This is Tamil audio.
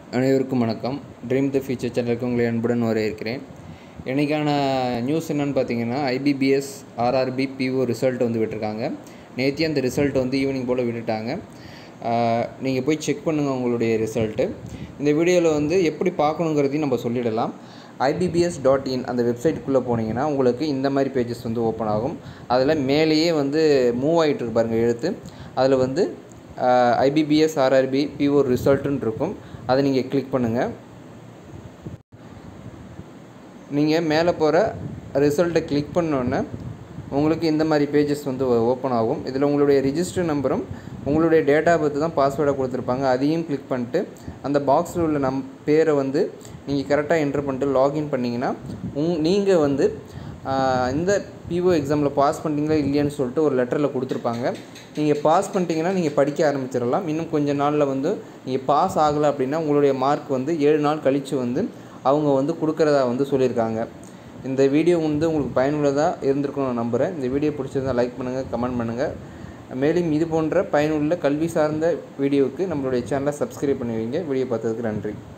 அனைவருக்கும் வணக்கம். ட்ரீம் தி ஃபியூச்சர் சேனலுக்கு உங்களை அன்புடன் வரவேற்கிறேன். இன்றைக்கான நியூஸ் என்னென்னு பார்த்தீங்கன்னா, ஐபிபிஎஸ் ஆர்ஆர்பி பிஓ ரிசல்ட் வந்து விட்டுருக்காங்க. நேற்று அந்த ரிசல்ட் வந்து ஈவினிங் போல் விட்டுட்டாங்க. நீங்கள் போய் செக் பண்ணுங்கள் உங்களுடைய ரிசல்ட்டு. இந்த வீடியோவில் வந்து எப்படி பார்க்கணுங்கிறதையும் நம்ம சொல்லிடலாம். IBBS.in அந்த வெப்சைட்டுக்குள்ளே போனீங்கன்னா உங்களுக்கு இந்த மாதிரி பேஜஸ் வந்து ஓப்பன் ஆகும். அதில் மேலேயே வந்து மூவ் ஆகிட்டுருக்கு பாருங்கள் எழுத்து. அதில் வந்து IBBS ஆர்ஆர்பி பிஓ ரிசல்ட்டுன்னு இருக்கும். அதை நீங்கள் கிளிக் பண்ணுங்கள். நீங்கள் மேலே போகிற ரிசல்ட்டை கிளிக் பண்ணோன்னே உங்களுக்கு இந்த மாதிரி பேஜஸ் வந்து ஓப்பன் ஆகும். இதில் உங்களுடைய ரிஜிஸ்டர் நம்பரும் உங்களுடைய டேட்டா பற்றி தான் பாஸ்வேர்டை கொடுத்துருப்பாங்க. அதையும் கிளிக் பண்ணிட்டு அந்த பாக்ஸில் உள்ள பேரை வந்து நீங்கள் கரெக்டாக என்ட்ரு பண்ணிட்டு லாகின் பண்ணிங்கன்னா நீங்கள் வந்து இந்த பிஓ எக்ஸாமில் பாஸ் பண்ணிட்டீங்களா இல்லையான்னு சொல்லிட்டு ஒரு லெட்டரில் கொடுத்துருப்பாங்க. நீங்கள் பாஸ் பண்ணிட்டீங்கன்னா நீங்கள் படிக்க ஆரம்பிச்சிடலாம். இன்னும் கொஞ்சம் நாளில் வந்து நீங்கள் பாஸ் ஆகலை அப்படின்னா உங்களுடைய மார்க் வந்து 7 நாள் கழித்து வந்து அவங்க வந்து கொடுக்குறதா வந்து சொல்லியிருக்காங்க. இந்த வீடியோ வந்து உங்களுக்கு பயனுள்ளதாக இருந்திருக்கும்னு நான் நம்புகிறேன். இந்த வீடியோ பிடிச்சிருந்தால் லைக் பண்ணுங்கள், கமெண்ட் பண்ணுங்கள். மேலும் இது போன்ற பயனுள்ள கல்வி சார்ந்த வீடியோவுக்கு நம்மளுடைய சேனலை சப்ஸ்கிரைப் பண்ணி வைங்க. வீடியோ பார்த்ததுக்கு நன்றி.